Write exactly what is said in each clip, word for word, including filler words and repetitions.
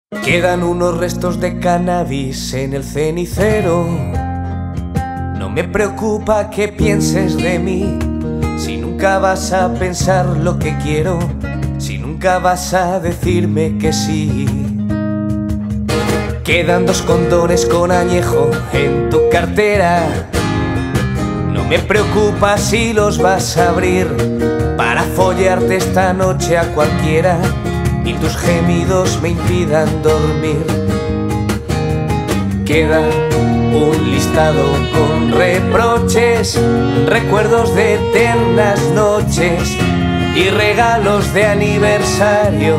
Quedan unos restos de cannabis en el cenicero. No me preocupa que pienses de mí, si nunca vas a pensar lo que quiero, si nunca vas a decirme que sí. Quedan dos condones con añejo en tu cartera. No me preocupa si los vas a abrir para follarte esta noche a cualquiera y tus gemidos me impidan dormir. Queda un listado con reproches, recuerdos de eternas noches y regalos de aniversario.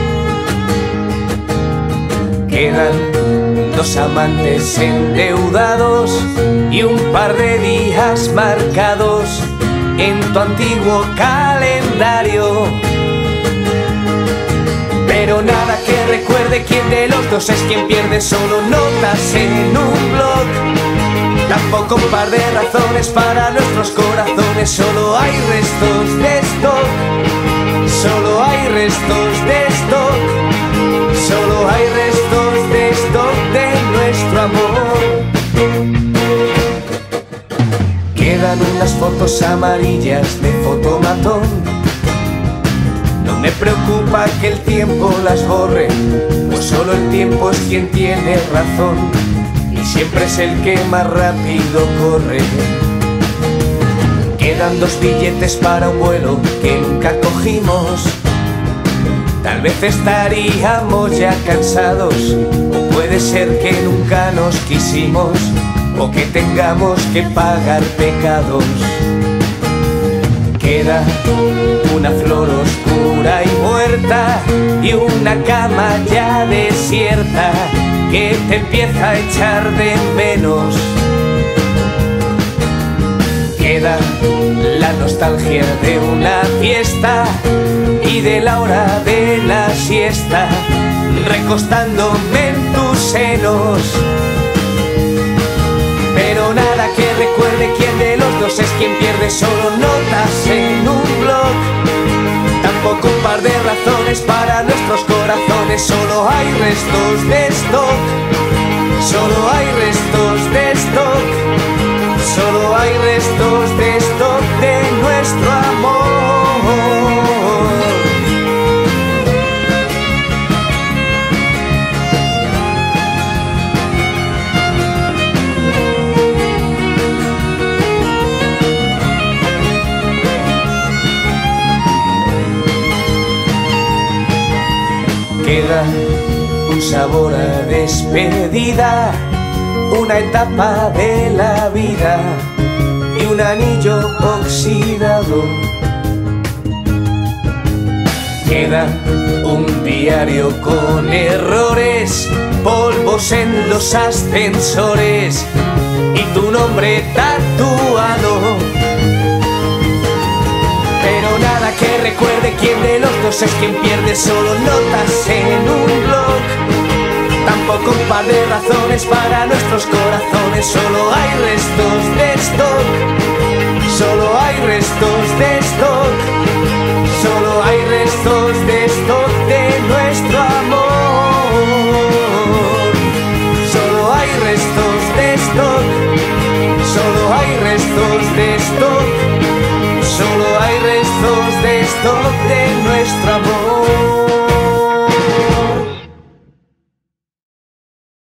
Quedan dos amantes endeudados y un par de días marcados en tu antiguo calendario. Pero nada que recuerde quién de los dos es quien pierde, solo notas en un blog. Tampoco un par de razones para nuestros corazones, solo hay restos de stock. Solo hay restos de stock. Solo hay restos de stock de nuestro amor. Quedan unas fotos amarillas de fotomatón. No me preocupa que el tiempo las borre, pues solo el tiempo es quien tiene razón y siempre es el que más rápido corre. Quedan dos billetes para un vuelo que nunca cogimos. Tal vez estaríamos ya cansados, o puede ser que nunca nos quisimos, o que tengamos que pagar pecados. Queda una flor oscura y muerta y una cama ya desierta que te empieza a echar de menos. Queda la nostalgia de una fiesta y de la hora de la siesta, recostándome en tus senos. Pero nada que recuerde quién de los dos es quien pierde, solo notas en un blog. Tampoco un par de razones para nuestros corazones, solo hay restos de stock. Solo hay restos de stock. Solo hay restos de stock de nuestro amor. Queda un sabor a despedida, una etapa de la vida y un anillo oxidado. Queda un diario con errores, polvos en los ascensores y tu nombre tatuado. Pero nada que recuerde quién de los dos es quien pierde, solo notas en un blog. Tampoco un par de razones para nuestros corazones, solo hay restos de stock. Solo hay restos de stock.